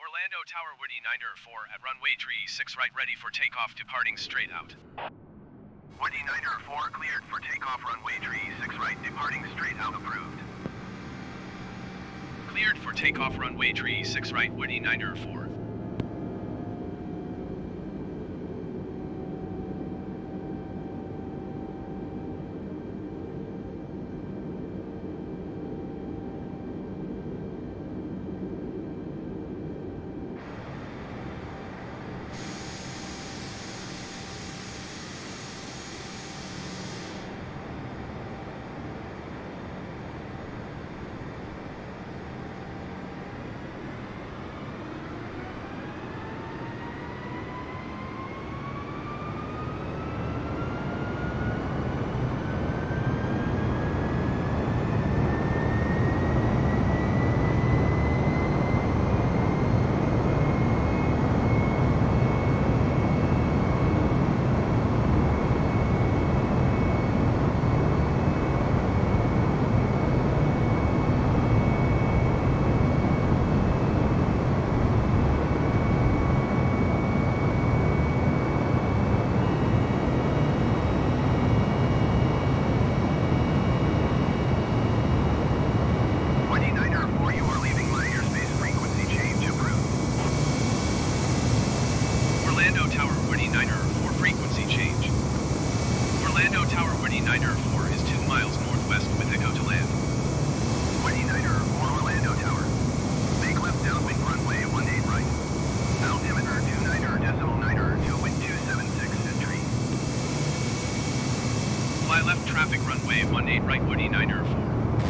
Orlando Tower Woody 904 at runway 36 right, ready for takeoff, departing straight out. Woody 904 cleared for takeoff, runway 36 right, departing straight out, approved. Cleared for takeoff, runway 36 right, Woody 904. Orlando Tower Woody 904 frequency change. Orlando Tower Woody 904 is 2 miles northwest with Echo to land. Woody 904 Orlando Tower. Make left downwind runway 18 right. Altimeter 29.9 wind 276 entry. Fly left traffic runway 18 right Woody 904.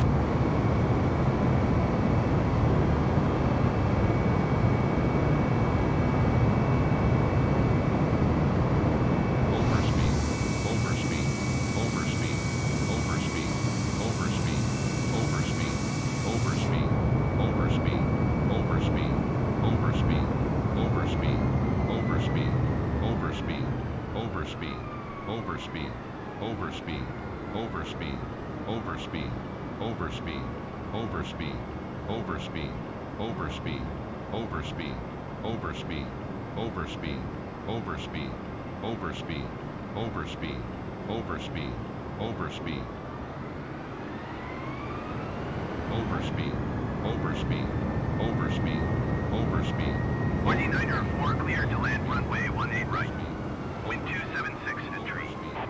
Woody 904 cleared to land runway 18 right. Wind 276 entry.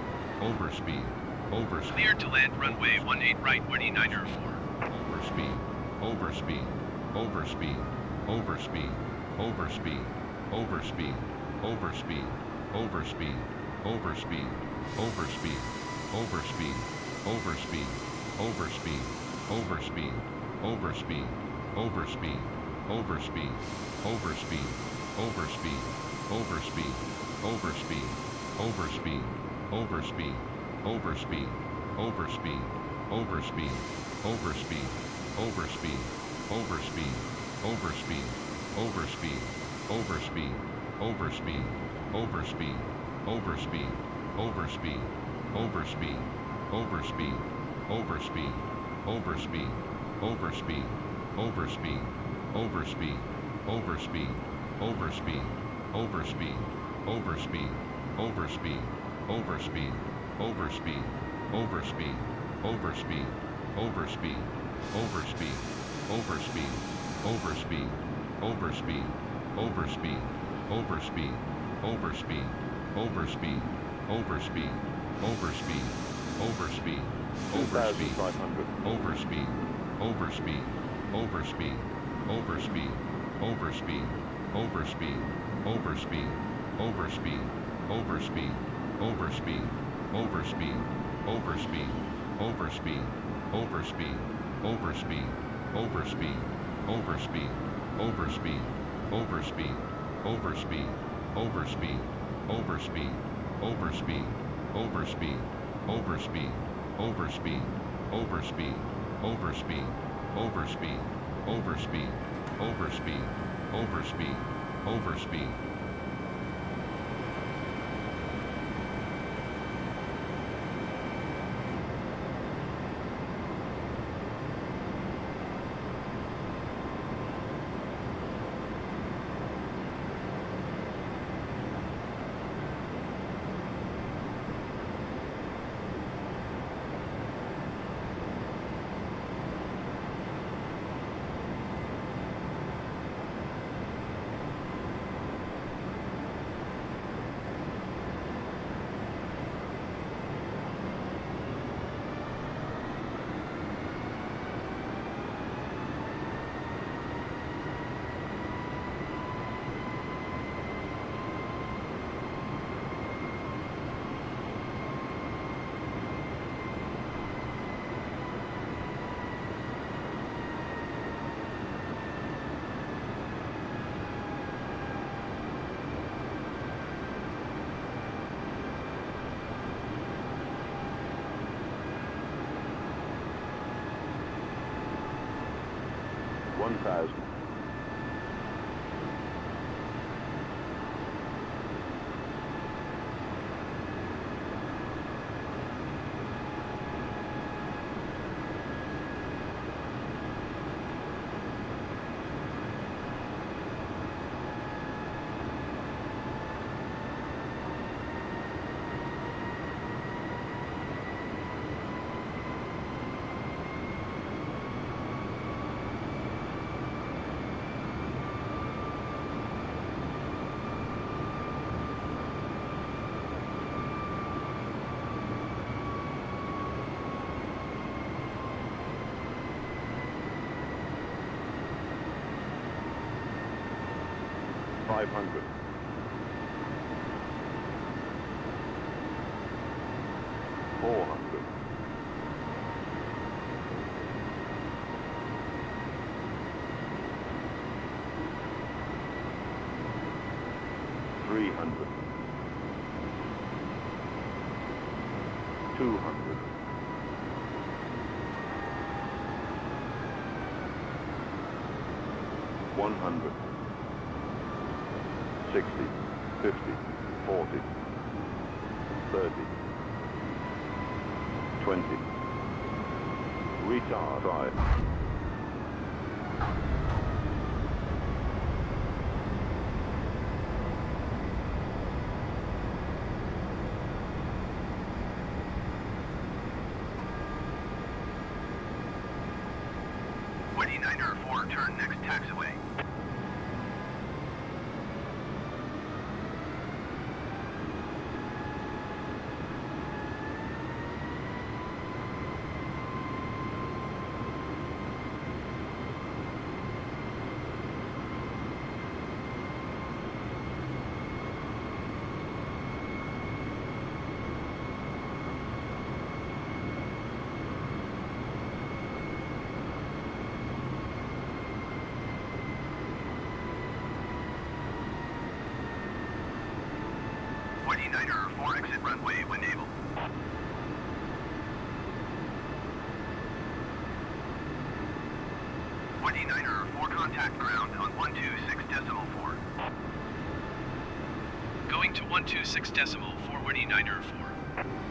Cleared to land runway 18 right Woody 904. 1000. 500. 400. 300. 200. 100. 60, 50, 40, 30, 20, retard 5. Niner 4, turn next taxiway. Niner 4, exit runway when able. Niner 4, contact ground on 126.4. Going to 126.4, Niner 4.